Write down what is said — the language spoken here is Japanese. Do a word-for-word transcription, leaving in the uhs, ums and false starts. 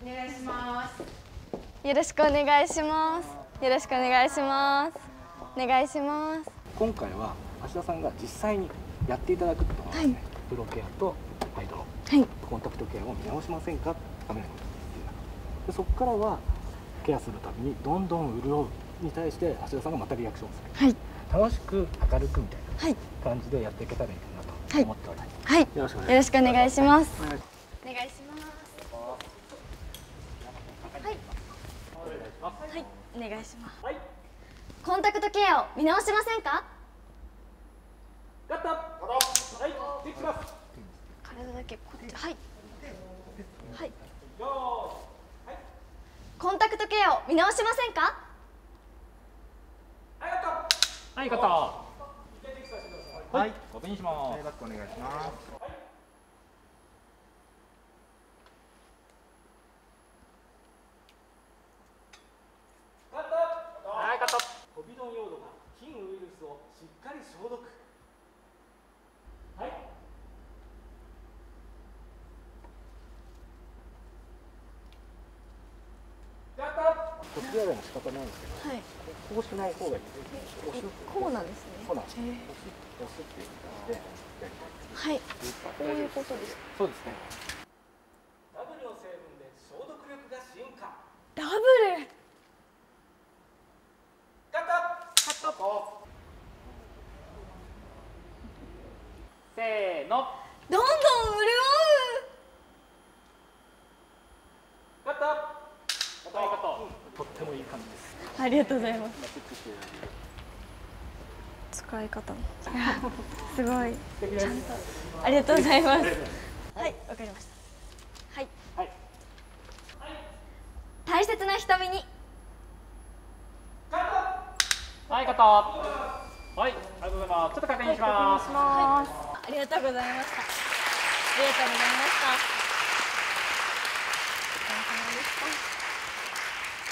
お願いします。 よろしくお願いします。よろしくお願いします。お願いします。 今回は芦田さんが実際にやっていただくってことですね。はい、プロケアとハイドロ、はい、コンタクトケアを見直しませんか、カメラに向かって。でそこからはケアするたびにどんどん潤うに対して芦田さんがまたリアクションする。はい、楽しく明るくみたいな感じでやっていけたらいいかなと思っております。はい、よろしくお願いします。 よろしくお願いします。お願いします。はい、お願いします。はい、コンタクトケアを見直しませんか。 ガッタ。はい、できます。 体だけこっち。はい。はい。コンタクトケアを見直しませんか。 はい、ガッタ。はい、ガッタ。はい、ご弁にします。バックお願いします。 コビドン用土が菌ウイルスをしっかり消毒。はい。こちらでも仕方ないんですけど、はい、こうしない方がいい。 こうなんですね。 そうなんです。押すっていう感じでやりたい。 はい。こういうことですか。 そうですね。ダブルの成分で消毒力が進化。 ダブル。 カット。カット。 せーの。 どんどん潤う。 カット。カット。とってもいい感じです。 ありがとうございます。使い方も。すごい。ちゃんと。ありがとうございます。はい、わかりました。はい。はい。大切な瞳に。 はい、カット。はい、ありがとうございます。ちょっと確認します。 はい、ありがとうございました。ありがとうございました。